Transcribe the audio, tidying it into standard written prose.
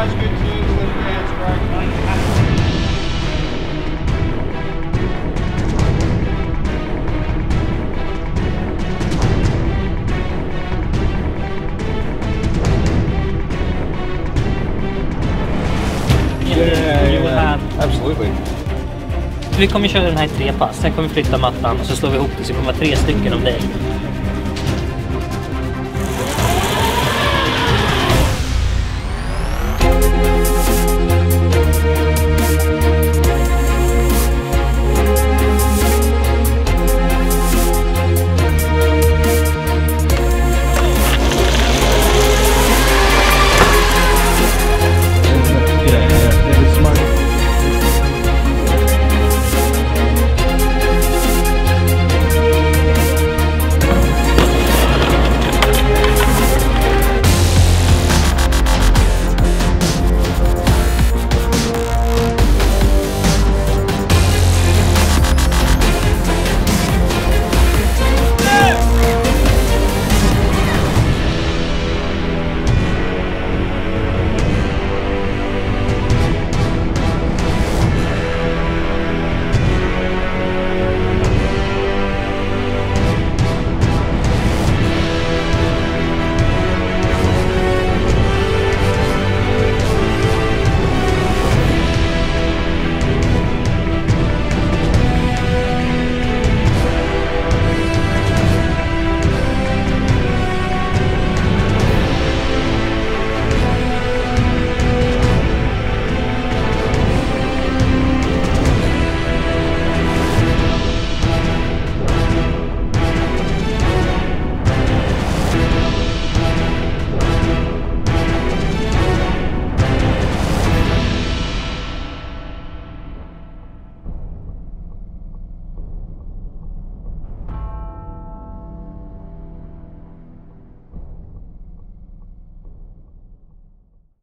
Side's good too, the hand's right. Yeah. Absolutely. Vi kommer köra den här i 3 pass. Sen kommer vi flytta mattan och så slår vi ihop det så det kommer vara 3 stycken av dig.